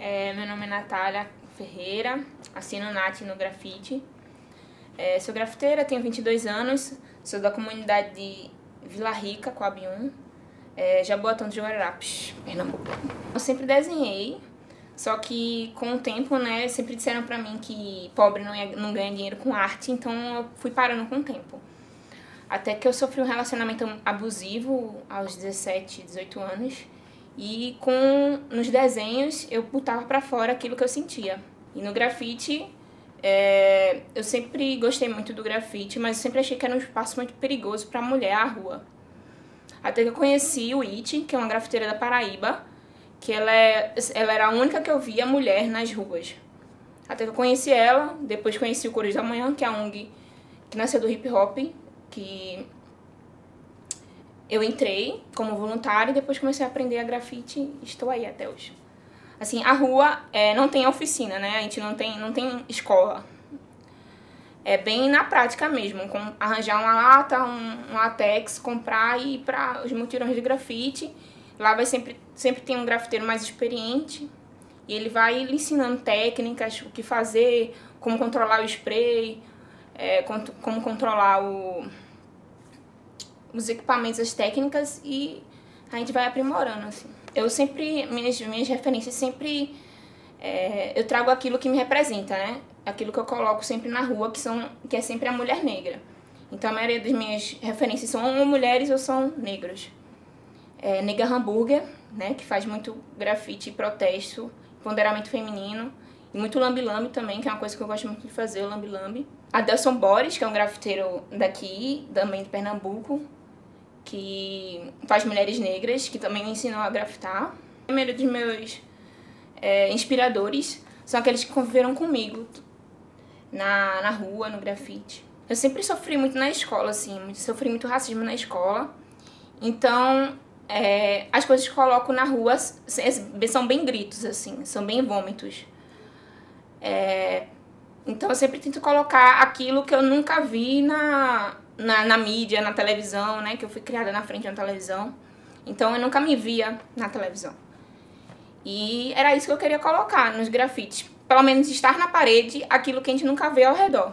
Meu nome é Natália Ferreira, assino Nath no grafite. Sou grafiteira, tenho 22 anos, sou da comunidade de Vila Rica, Coab 1, Jaboatão de Guararapes, Pernambuco. Eu sempre desenhei, só que com o tempo, né, sempre disseram pra mim que pobre não ganha dinheiro com arte, então eu fui parando com o tempo. Até que eu sofri um relacionamento abusivo aos 17, 18 anos. E nos desenhos eu botava pra fora aquilo que eu sentia. E no grafite, eu sempre gostei muito do grafite, mas eu sempre achei que era um espaço muito perigoso pra mulher, a rua. Até que eu conheci o Iti, que é uma grafiteira da Paraíba, que ela era a única que eu via mulher nas ruas. Até que eu conheci ela, depois conheci o Cores da Manhã, que é a ONG que nasceu do hip hop, que eu entrei como voluntária e depois comecei a aprender a grafite e estou aí até hoje. Assim, a rua não tem oficina, né? A gente não tem escola. É bem na prática mesmo, arranjar uma lata, um látex, comprar e ir para os mutirões de grafite. Lá vai sempre tem um grafiteiro mais experiente e ele vai lhe ensinando técnicas, o que fazer, como controlar o spray, como controlar os equipamentos, as técnicas, e a gente vai aprimorando, assim. Eu sempre, minhas referências sempre, eu trago aquilo que me representa, né? Aquilo que eu coloco sempre na rua, que é sempre a mulher negra. Então a maioria das minhas referências são ou mulheres ou são negros. Nega Hambúrguer, né? Que faz muito grafite, protesto, empoderamento feminino. E muito lambi-lambi também, que é uma coisa que eu gosto muito de fazer, o lambi-lambi. Adelson Boris, que é um grafiteiro daqui, também de Pernambuco, que faz mulheres negras, que também me ensinou a grafitar. A maioria dos meus inspiradores são aqueles que conviveram comigo na rua, no grafite. Eu sempre sofri muito na escola, assim, sofri muito racismo na escola. Então, as coisas que coloco na rua são bem gritos, assim, são bem vômitos. Então eu sempre tento colocar aquilo que eu nunca vi na mídia, na televisão, né? Que eu fui criada na frente da televisão. Então eu nunca me via na televisão. E era isso que eu queria colocar nos grafites. Pelo menos estar na parede aquilo que a gente nunca vê ao redor.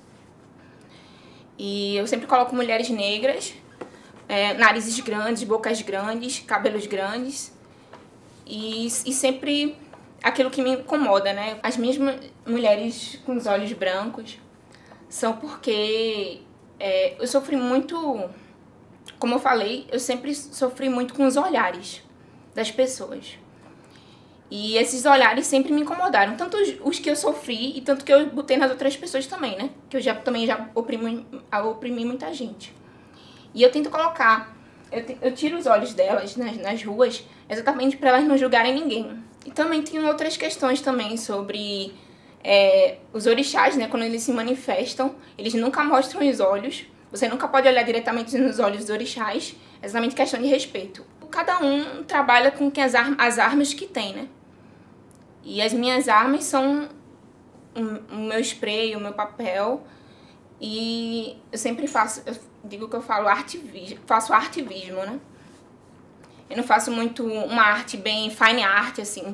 E eu sempre coloco mulheres negras, narizes grandes, bocas grandes, cabelos grandes. E sempre aquilo que me incomoda, né? As minhas mulheres com os olhos brancos são porque eu sofri muito, como eu falei, eu sempre sofri muito com os olhares das pessoas. E esses olhares sempre me incomodaram, tanto os que eu sofri e tanto que eu botei nas outras pessoas também, né? Que eu também já oprimi muita gente. E eu tento colocar, eu tiro os olhos delas nas ruas exatamente para elas não julgarem ninguém. E também tem outras questões também sobre os orixás, né? Quando eles se manifestam, eles nunca mostram os olhos. Você nunca pode olhar diretamente nos olhos dos orixás. É exatamente questão de respeito. Cada um trabalha com as armas que tem, né? E as minhas armas são o meu spray, o meu papel. E eu sempre eu digo que eu faço artivismo, né? Eu não faço muito uma arte bem fine art, assim,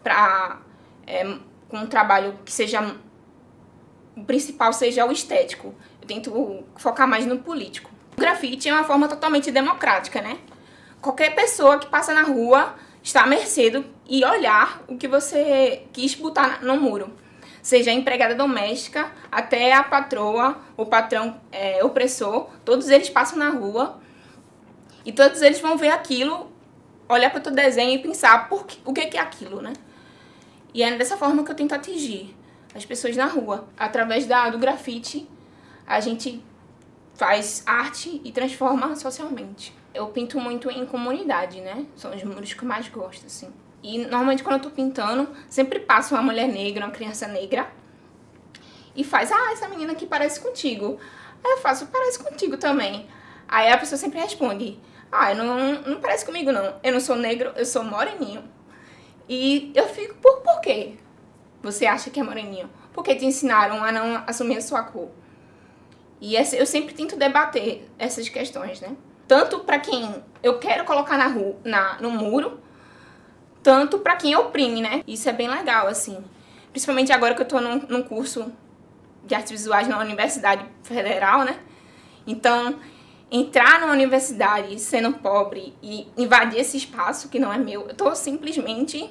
com um trabalho que seja... O principal seja o estético. Eu tento focar mais no político. O grafite é uma forma totalmente democrática, né? Qualquer pessoa que passa na rua está à mercê e olhar o que você quis botar no muro. Seja a empregada doméstica, até a patroa, o patrão opressor, todos eles passam na rua e todos eles vão ver aquilo, olhar para o teu desenho e pensar o que é aquilo, né? E é dessa forma que eu tento atingir as pessoas na rua. Através do grafite, a gente faz arte e transforma socialmente. Eu pinto muito em comunidade, né? São os muros que eu mais gosto, assim. E normalmente quando eu tô pintando, sempre passa uma mulher negra, uma criança negra e faz, essa menina aqui parece contigo. Aí eu faço, parece contigo também. Aí a pessoa sempre responde, não parece comigo não. Eu não sou negro, eu sou moreninho. E eu fico, por quê? Você acha que é moreninho? Porque te ensinaram a não assumir a sua cor. E eu sempre tento debater essas questões, né? Tanto para quem eu quero colocar no muro, tanto pra quem oprime, né? Isso é bem legal, assim. Principalmente agora que eu tô num curso de artes visuais na Universidade Federal, né? Então, entrar numa universidade sendo pobre e invadir esse espaço que não é meu, eu tô simplesmente...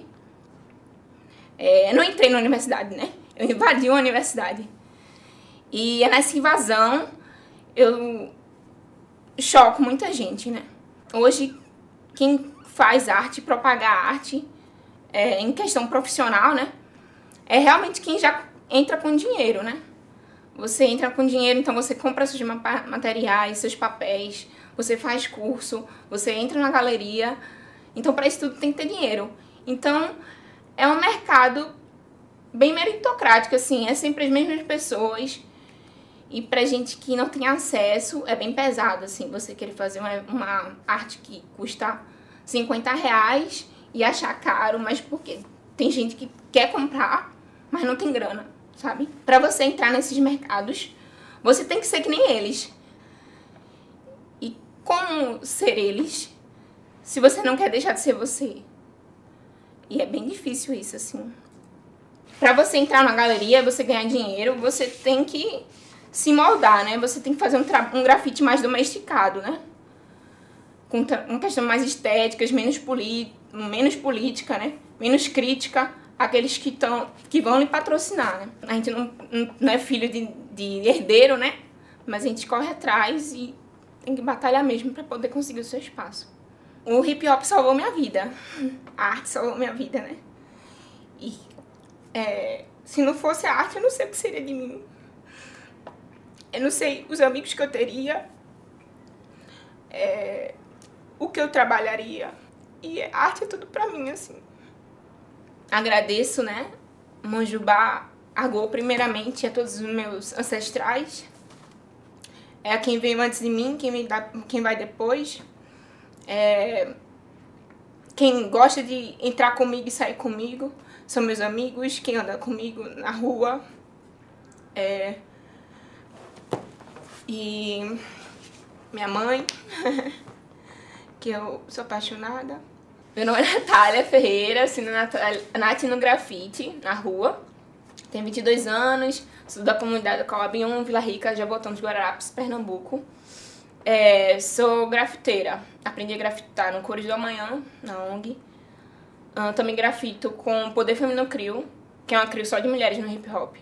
eu não entrei na universidade, né? Eu invadi uma universidade. E nessa invasão, eu choco muita gente, né? Hoje, quem faz arte, propaga arte, em questão profissional, né? É realmente quem já entra com dinheiro, né? Você entra com dinheiro, então você compra seus materiais, seus papéis, você faz curso, você entra na galeria. Então, para isso tudo tem que ter dinheiro. Então, é um mercado bem meritocrático, assim. É sempre as mesmas pessoas. E pra gente que não tem acesso, é bem pesado, assim. Você querer fazer uma arte que custa R$50 e achar caro, mas porque tem gente que quer comprar, mas não tem grana, sabe? Pra você entrar nesses mercados, você tem que ser que nem eles. E como ser eles, se você não quer deixar de ser você? E é bem difícil isso, assim. Pra você entrar na galeria, você ganhar dinheiro, você tem que se moldar, né? Você tem que fazer um grafite mais domesticado, né? Com uma questão mais estéticas, menos política, né? Menos crítica àqueles que vão lhe patrocinar, né? A gente não é filho de herdeiro, né? Mas a gente corre atrás e tem que batalhar mesmo para poder conseguir o seu espaço. O hip hop salvou minha vida. A arte salvou minha vida, né? E se não fosse a arte, eu não sei o que seria de mim. Eu não sei os amigos que eu teria, o que eu trabalharia. E a arte é tudo pra mim, assim. Agradeço, né, Monjubá, Agô, primeiramente, a todos os meus ancestrais. A quem veio antes de mim, quem vai depois. Quem gosta de entrar comigo e sair comigo são meus amigos, quem anda comigo na rua. E minha mãe, que eu sou apaixonada. Meu nome é Natália Ferreira, assino Nath no grafite, na rua. Tenho 22 anos, sou da comunidade Coab1, Vila Rica, Jabotão dos Guararapes, Pernambuco. Sou grafiteira, aprendi a grafitar no Cores do Amanhã, na ONG. Também grafito com Poder Feminino Crio, que é uma crio só de mulheres no hip hop.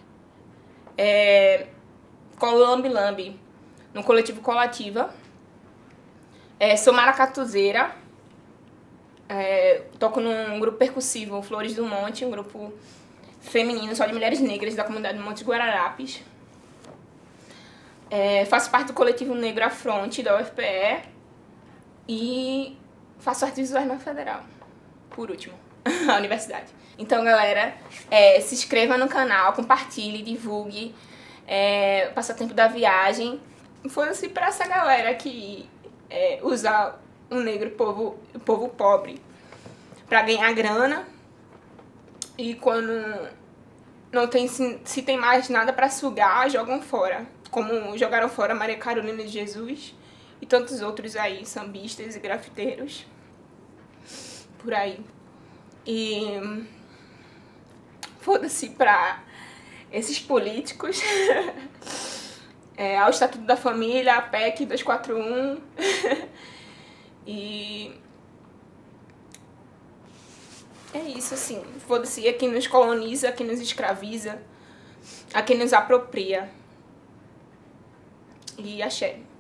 Colo Lambi Lambi, no coletivo Colativa. Sou maracatuzeira. Toco num grupo percussivo, Flores do Monte, um grupo feminino só de mulheres negras da comunidade do Monte Guararapes. Faço parte do coletivo Negro Afronte, da UFPE. E faço artes visuais na Federal, por último, a universidade. Então, galera, se inscreva no canal, compartilhe, divulgue. Passatempo da viagem. Foda-se pra essa galera que usa o negro, o povo pobre, pra ganhar grana. E quando não tem, se tem mais nada pra sugar, jogam fora. Como jogaram fora Maria Carolina de Jesus e tantos outros aí, sambistas e grafiteiros por aí. E foda-se pra esses políticos, ao Estatuto da Família, a PEC 241, e é isso, assim, foda-se a quem nos coloniza, a quem nos escraviza, a quem nos apropria. E axé.